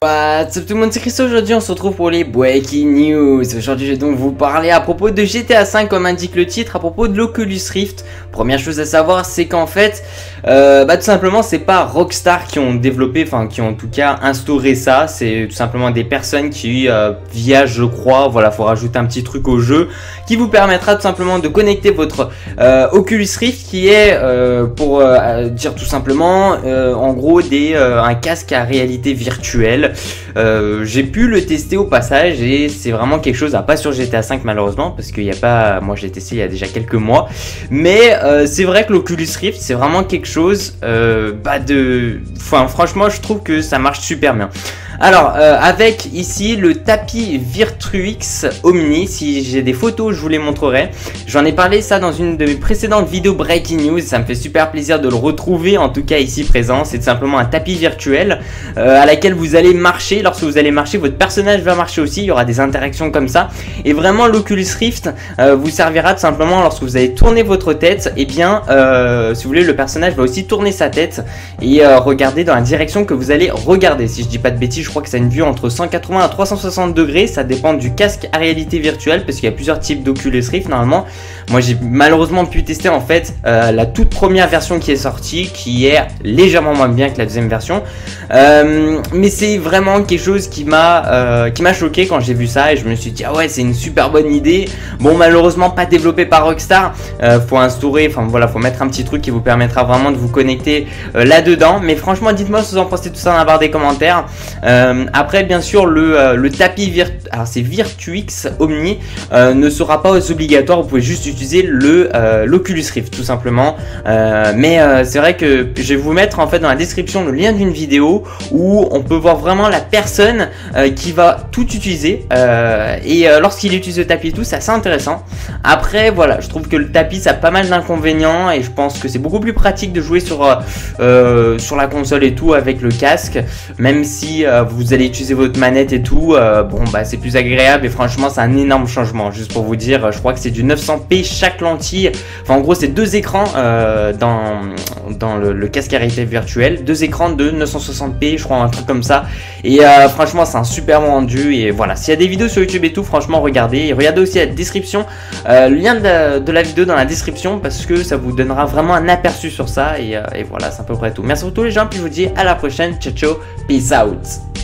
What's up tout le monde, c'est Christo. Aujourd'hui on se retrouve pour les Breaking News. Aujourd'hui je vais donc vous parler à propos de GTA V comme indique le titre, à propos de l'Oculus Rift. Première chose à savoir, c'est qu'en fait tout simplement c'est pas Rockstar qui ont développé, enfin qui ont en tout cas instauré ça. C'est tout simplement des personnes qui via, je crois, voilà, faut rajouter un petit truc au jeu qui vous permettra tout simplement de connecter votre Oculus Rift, qui est pour dire tout simplement en gros un casque à réalité virtuelle. J'ai pu le tester au passage et c'est vraiment quelque chose, pas sur GTA V malheureusement, parce qu'il n'y a pas, moi je l'ai testé il y a déjà quelques mois, mais c'est vrai que l'Oculus Rift c'est vraiment quelque chose franchement je trouve que ça marche super bien. Alors avec ici le tapis Virtuix Omni, si j'ai des photos je vous les montrerai, j'en ai parlé ça dans une de mes précédentes vidéos Breaking News, ça me fait super plaisir de le retrouver en tout cas ici présent. C'est tout simplement un tapis virtuel à laquelle vous allez marcher. Lorsque vous allez marcher, votre personnage va marcher aussi, il y aura des interactions comme ça, et vraiment l'Oculus Rift vous servira tout simplement lorsque vous allez tourner votre tête, et bien si vous voulez le personnage va aussi tourner sa tête et regarder dans la direction que vous allez regarder. Si je dis pas de bêtises, je crois que c'est une vue entre 180 à 360 degrés, ça dépend du casque à réalité virtuelle parce qu'il y a plusieurs types d'Oculus Rift normalement. Moi j'ai malheureusement pu tester en fait la toute première version qui est sortie, qui est légèrement moins bien que la deuxième version, mais c'est vraiment quelque chose qui m'a choqué quand j'ai vu ça, et je me suis dit ah ouais, c'est une super bonne idée. Bon, malheureusement pas développé par Rockstar, faut instaurer, enfin voilà, faut mettre un petit truc qui vous permettra vraiment de vous connecter là-dedans. Mais franchement dites-moi ce que vous en pensez, tout ça dans la barre des commentaires. Après bien sûr le tapis alors c'est Virtuix Omni ne sera pas obligatoire, vous pouvez juste utiliser l'Oculus Rift tout simplement, mais c'est vrai que je vais vous mettre en fait dans la description le lien d'une vidéo où on peut voir vraiment la personne qui va tout utiliser, et lorsqu'il utilise le tapis et tout, c'est assez intéressant. Après voilà, je trouve que le tapis ça a pas mal d'inconvénients et je pense que c'est beaucoup plus pratique de jouer sur la console et tout avec le casque, même si vous allez utiliser votre manette et tout, bon bah c'est plus agréable, et franchement c'est un énorme changement. Juste pour vous dire, je crois que c'est du 900p chaque lentille, enfin en gros c'est deux écrans dans le casque à réalité virtuelle, deux écrans de 960p je crois, un truc comme ça, et franchement c'est un super rendu. Et voilà, s'il y a des vidéos sur YouTube et tout, franchement regardez, et regardez aussi la description, le lien de la vidéo dans la description, parce que ça vous donnera vraiment un aperçu sur ça, et voilà, c'est à peu près tout. Merci pour tous les gens, puis je vous dis à la prochaine, ciao ciao, peace out.